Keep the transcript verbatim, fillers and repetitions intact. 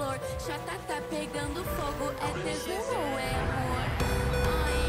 calor. Chata tá pegando fogo, é tesão ou é amor? Ai,